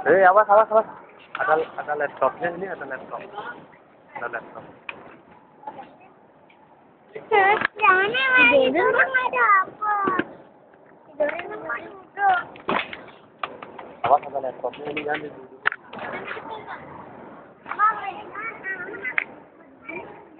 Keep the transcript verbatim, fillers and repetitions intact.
Eh, awas, awas, awas. Ada ada laptopnya ini, ada laptop. Ada laptop. Jangan main itu kan ada apa? Tidurnya sama duduk. Awas, ada laptopnya ini kan. Mama,